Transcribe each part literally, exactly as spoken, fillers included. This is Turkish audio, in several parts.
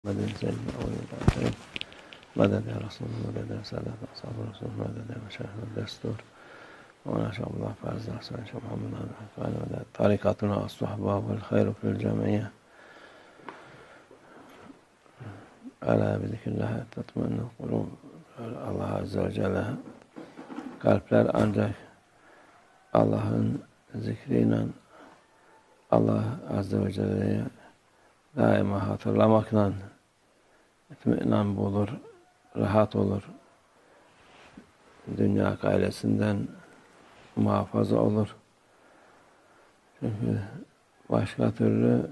مدد سيدنا أولي الآخرين مدد يا رسول الله مدد يا سادة أصحاب الرسول مدد يا مشايخ الدستور ونشاء الله فعز أحسن شيخ محمد قال مدد طريقتنا الصحبة والخير في الجمعية ألا بذكر الله تطمئن القلوب. Allah Azze ve Celle kalpler ancak Allah'ın zikriyle Allah Azze ve Celle'yi daima hatırlamakla itminan bulur, rahat olur. Dünya gailesinden muhafaza olur. Çünkü başka türlü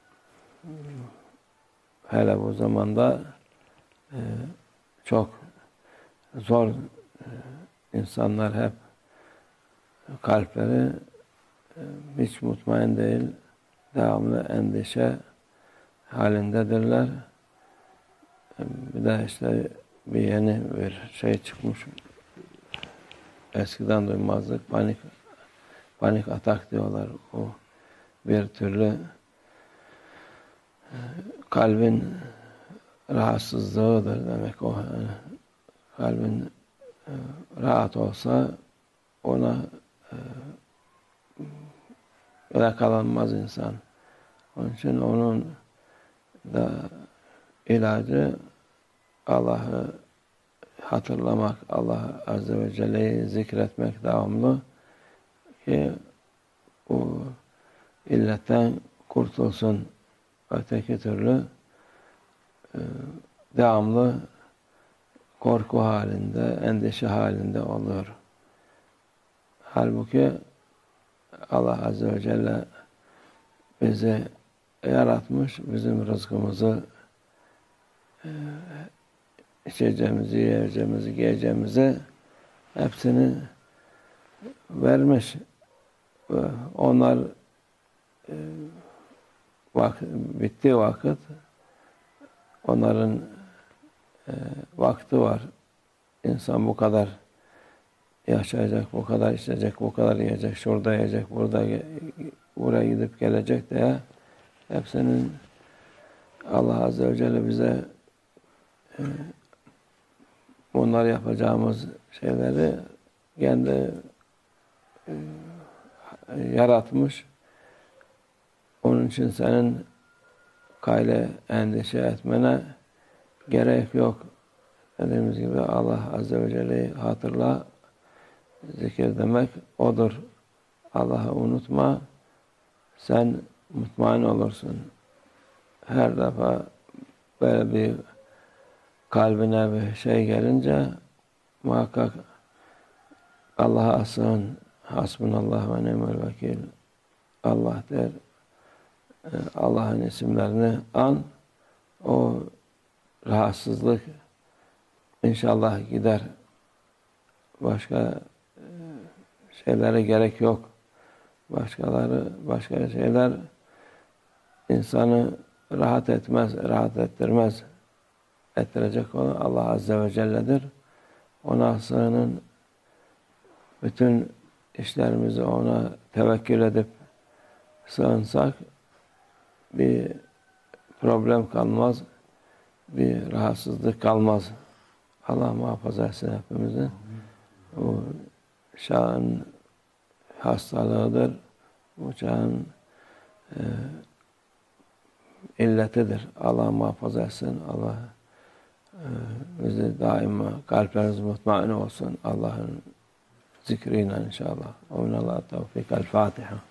hele bu zamanda e, çok zor, e, insanlar hep kalpleri e, hiç mutmain değil, devamlı endişe halindedirler. Bir de işte bir yeni bir şey çıkmış. Eskiden duymazdık. Panik panik atak diyorlar. O bir türlü kalbin rahatsızlığıdır demek o. Yani kalbin rahat olsa ona yakalanmaz insan. Onun için onun da ilacı Allah'ı hatırlamak, Allah Azze ve Celle'yi zikretmek devamlı ki bu illetten kurtulsun. Öteki türlü e, devamlı korku halinde, endişe halinde olur. Halbuki Allah Azze ve Celle bizi yaratmış, bizim rızkımızı, e, içeceğimizi, yiyeceğimizi, giyeceğimizi hepsini vermiş. Onlar e, vak bittiği vakit onların e, vakti var. İnsan bu kadar yaşayacak, bu kadar içecek, bu kadar yiyecek, şurada yiyecek, burada buraya gidip gelecek diye hepsinin Allah Azze ve Celle bize e, bunlar yapacağımız şeyleri kendi e, yaratmış. Onun için senin gayle endişe etmene gerek yok. Dediğimiz gibi Allah Azze ve Celle'yi hatırla, zikir demek odur. Allah'ı unutma, sen mutmain olursun. Her defa böyle bir kalbine bir şey gelince muhakkak Allah'a sığın. Hasbunallah ve ni'mel vekil. Allah der. Allah'ın isimlerini an. O rahatsızlık inşallah gider. Başka şeylere gerek yok. Başkaları, başka şeyler insanı rahat etmez, rahat ettirmez. Ettirecek olan Allah Azze ve Celle'dir. Ona sığının, bütün işlerimizi ona tevekkül edip sığınsak bir problem kalmaz, bir rahatsızlık kalmaz. Allah muhafaza etsin hepimizi. O çağın hastalığıdır. Bu çağın e, illetidir. Allah muhafaza etsin. Allah e, bizi daima kalplerimiz mutmain olsun. Allah'ın zikriyle inşallah. Ve minallah tevfik. El Fatiha.